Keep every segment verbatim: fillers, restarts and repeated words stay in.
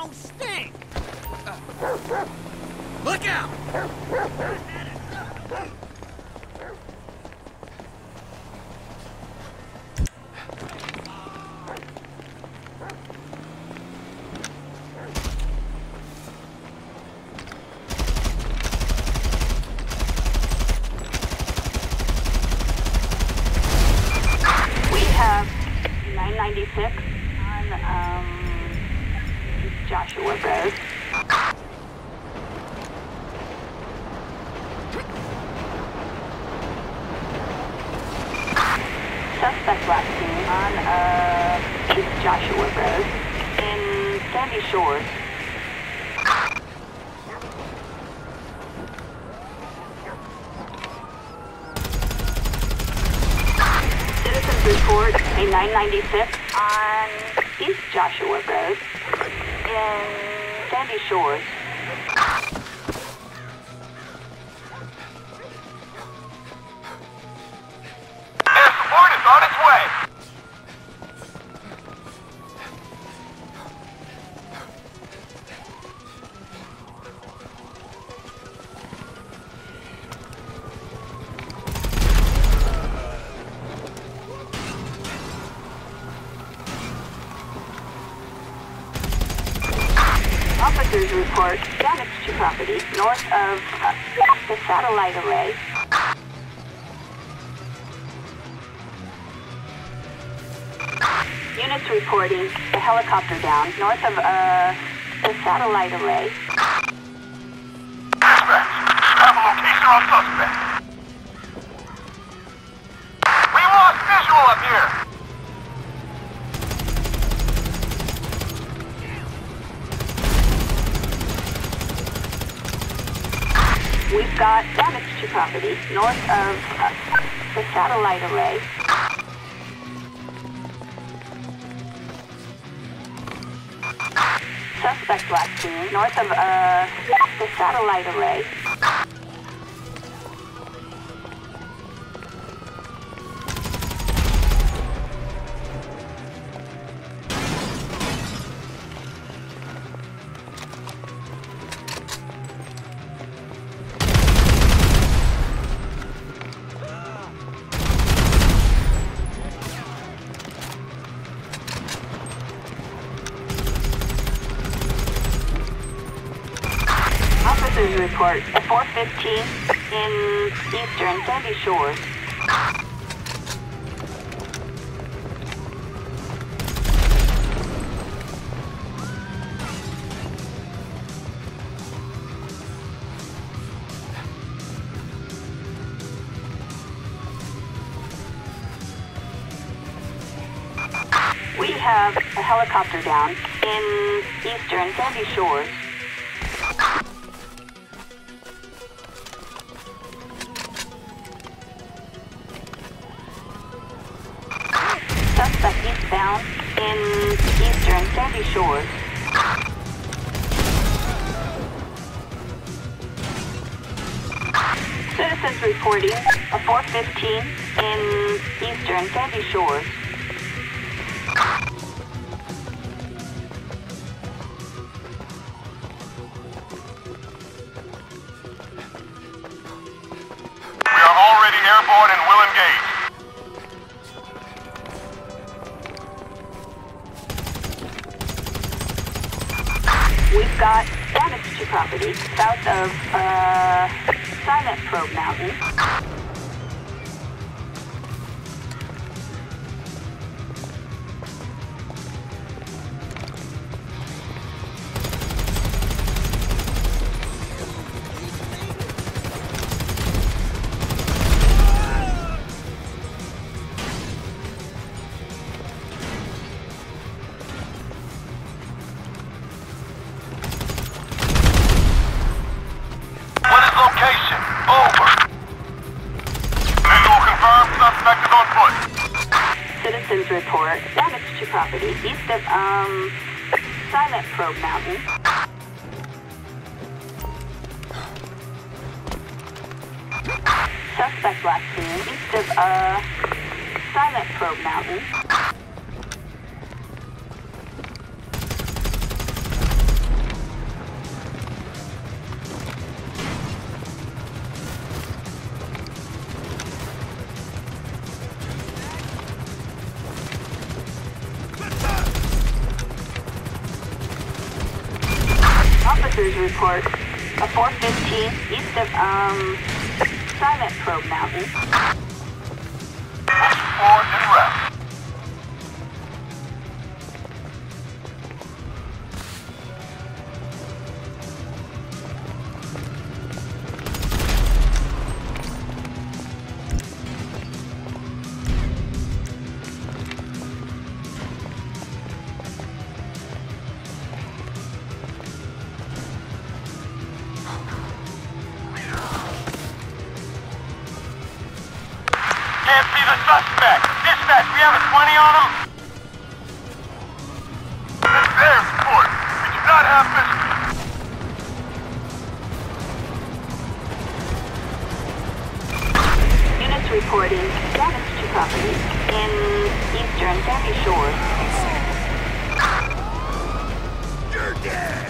don't stink! Uh, look out! nine ninety-six on um, Joshua Road. Suspect last seen on uh, East Joshua Road in Sandy Shores. Citizens report a nine ninety-six on East Joshua Road in Sandy Shores. Air support is on its way! Officers report damage to property north of uh, the satellite array. Units reporting a helicopter down north of uh, the satellite array. Dispatch, have a location on suspect. We lost visual up here! We've got damage to property north of uh, the satellite array. Suspect last seen north of uh, the satellite array. Officers report a four fifteen in eastern Sandy Shores. We have a helicopter down in eastern Sandy Shores. Suspect eastbound in eastern Sandy Shores. Citizens reporting a four fifteen in eastern Sandy Shores. We are already airborne and will engage. We've got damage to property south of uh, Silent Probe Mountain. What is location? Over. Visual confirmed, suspect is on foot. Citizens report damage to property east of um Silent Probe Mountain. Suspect last seen east of uh Silent Probe Mountain. Officers report a four fifteen east of, um, Silent Probe Mountain. Forward and rest. Can't see the suspect. Dispatch, we have a twenty on him. It's there, Sport. We do not have this. Units reporting damage to property in eastern Sandy Shores. You're dead!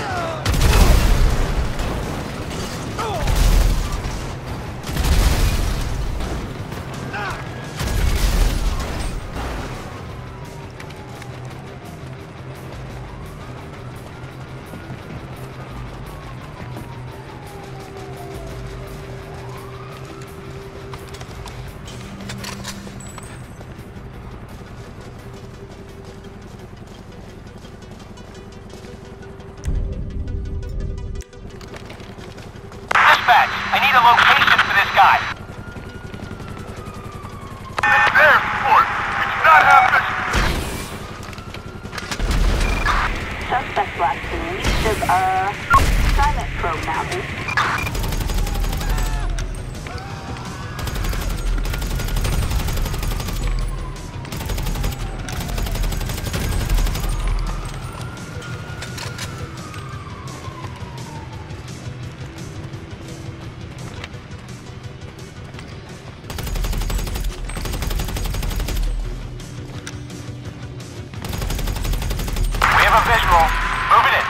Dispatch, I need a location for this guy. It's there, Sport. We do not have this. Suspect last seen east of, uh, Silent Probe Mountain. We have a visual. Move it in.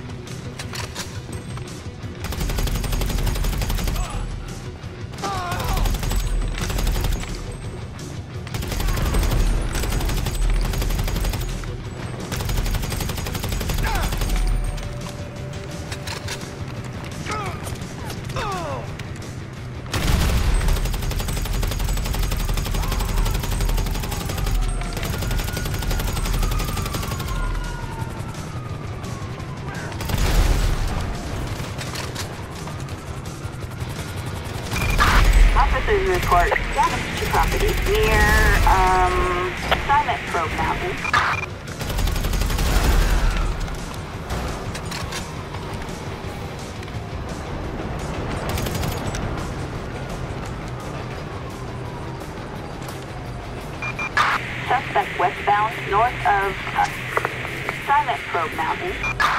Officers report damage to property near, um, Silent Probe Mountain. Suspect westbound north of, uh, Silent Probe Mountain.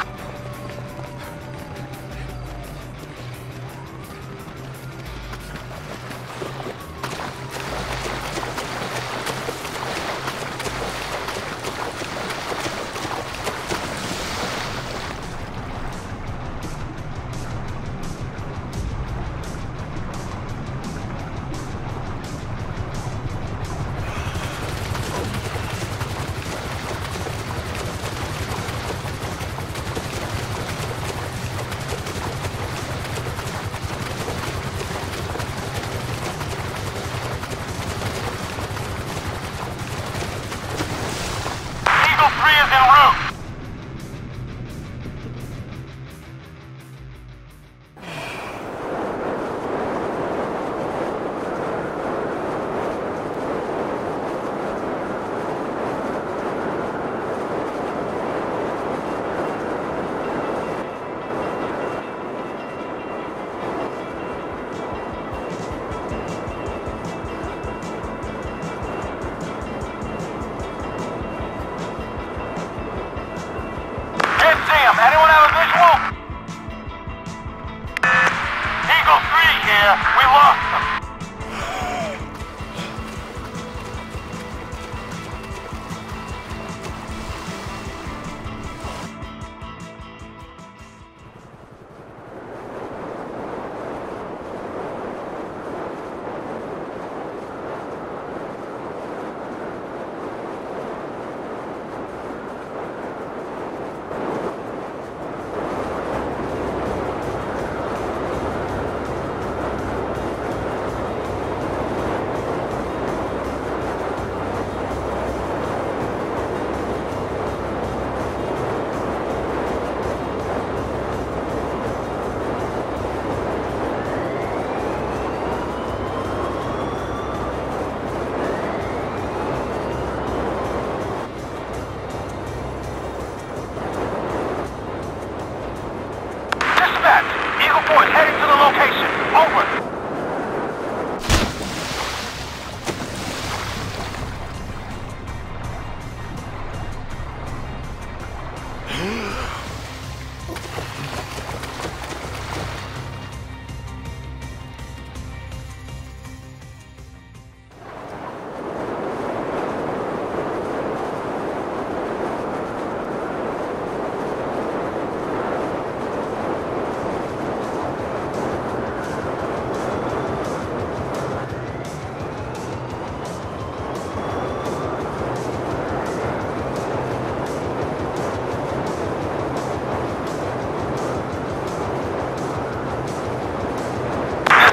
Eagle three is en route.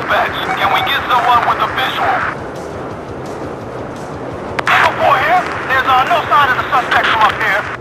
dispatch. Can we get someone with a visual? Echo four here. There's uh, no sign of the suspect from up here.